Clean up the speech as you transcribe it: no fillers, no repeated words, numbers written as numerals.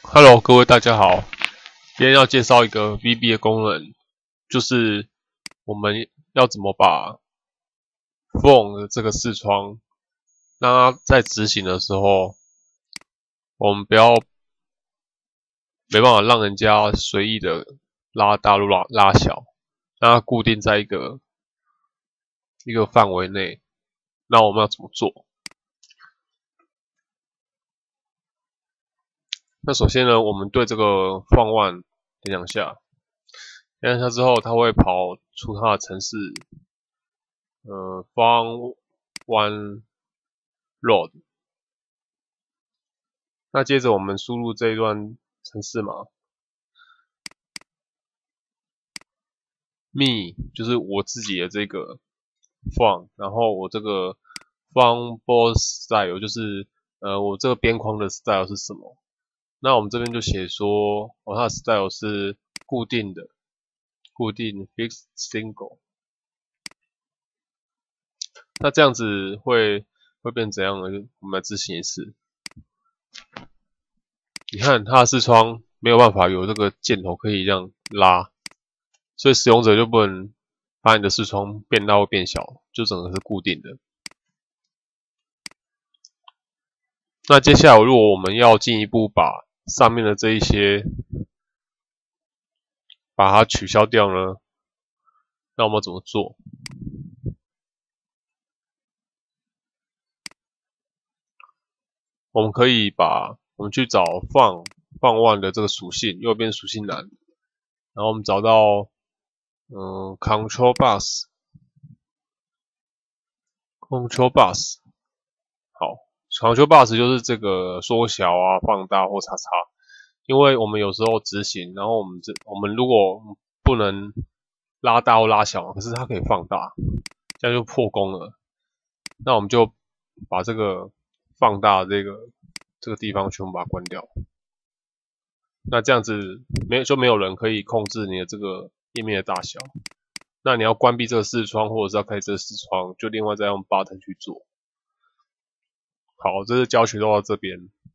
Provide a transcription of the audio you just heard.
Hello，各位大家好，今天要介绍一个 VB 的功能，就是我们要怎么把 Phone 的这个视窗，让它在执行的时候，我们没办法让人家随意的拉大拉小，让它固定在一个范围内。那我们要怎么做？那首先呢，我们对这个 Phone One 点两下，点两下之后，它会跑出它的程式Phone One Load。那接着我们输入这一段程式码 ，me 就是我自己的这个 font， 然后我这个 font bold style 就是我这个边框的 style 是什么？那我们这边就写说，它的 style 是固定 fixed single。那这样子会变怎样呢？我们来执行一次。你看它的视窗没有办法有这个箭头可以这样拉，所以使用者就不能把你的视窗变大或变小，就整个是固定的。那接下来如果我们要进一步把上面的这一些把它取消掉呢，那我们怎么做？我们可以我们去找放 one 的这个属性，右边属性栏，然后我们找到control bus， 好 ，control bus 就是这个缩小啊、放大或叉叉，因为我们有时候执行，然后我们如果不能拉大或拉小，可是它可以放大，这样就破功了。那我们就把这个放大的这个地方全部把它关掉。那这样子没有人可以控制你的这个页面的大小。那你要关闭这个视窗，或者是要开这个视窗，就另外再用 button 去做。好，这是教学到这边。